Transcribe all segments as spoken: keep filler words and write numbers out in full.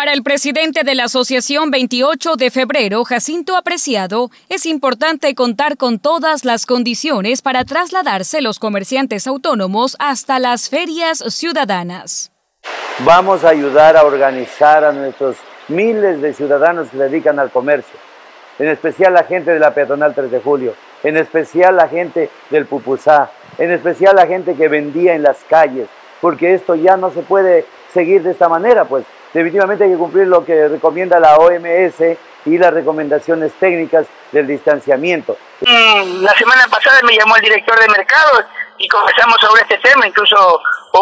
Para el presidente de la Asociación veintiocho de febrero, Jacinto Apreciado, es importante contar con todas las condiciones para trasladarse los comerciantes autónomos hasta las ferias ciudadanas. Vamos a ayudar a organizar a nuestros miles de ciudadanos que se dedican al comercio, en especial la gente de la peatonal tres de julio, en especial la gente del Pupusá, en especial la gente que vendía en las calles, porque esto ya no se puede seguir de esta manera, pues definitivamente hay que cumplir lo que recomienda la O M S y las recomendaciones técnicas del distanciamiento. La semana pasada me llamó el director de mercados y conversamos sobre este tema, incluso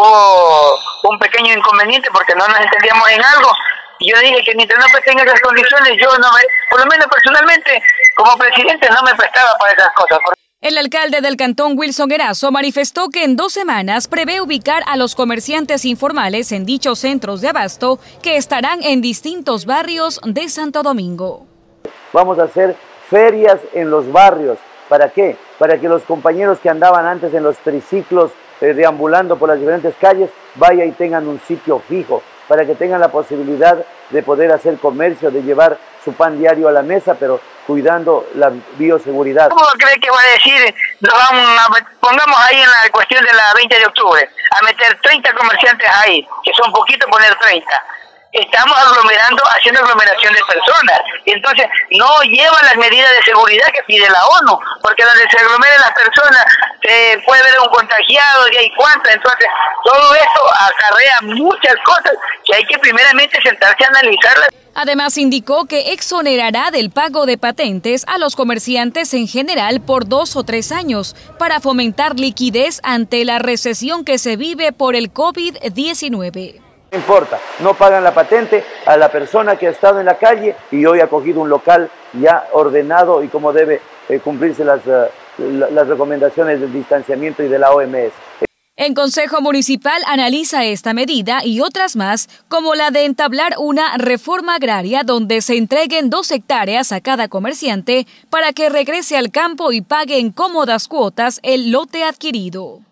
hubo un pequeño inconveniente porque no nos entendíamos en algo. Y yo dije que mientras no presten esas condiciones, yo no me, por lo menos personalmente, como presidente, no me prestaba para esas cosas. El alcalde del cantón, Wilson Erazo, manifestó que en dos semanas prevé ubicar a los comerciantes informales en dichos centros de abasto que estarán en distintos barrios de Santo Domingo. Vamos a hacer ferias en los barrios. ¿Para qué? Para que los compañeros que andaban antes en los triciclos eh, deambulando por las diferentes calles vayan y tengan un sitio fijo, para que tengan la posibilidad de poder hacer comercio, de llevar su pan diario a la mesa, pero cuidando la bioseguridad. ¿Cómo cree que va a decir, nos vamos a, pongamos ahí en la cuestión de la veinte de octubre, a meter treinta comerciantes ahí, que son poquitos poner treinta? Estamos aglomerando, haciendo aglomeración de personas, y entonces no lleva las medidas de seguridad que pide la ONU, porque donde se aglomeren las personas eh, puede haber un contagiado y hay cuántas, entonces todo esto acarrea muchas cosas que hay que primeramente sentarse a analizarlas. Además indicó que exonerará del pago de patentes a los comerciantes en general por dos o tres años para fomentar liquidez ante la recesión que se vive por el COVID diecinueve. No importa, no pagan la patente a la persona que ha estado en la calle y hoy ha cogido un local ya ordenado y como debe eh, cumplirse las, uh, las recomendaciones del distanciamiento y de la O M S. El Consejo Municipal analiza esta medida y otras más, como la de entablar una reforma agraria donde se entreguen dos hectáreas a cada comerciante para que regrese al campo y pague en cómodas cuotas el lote adquirido.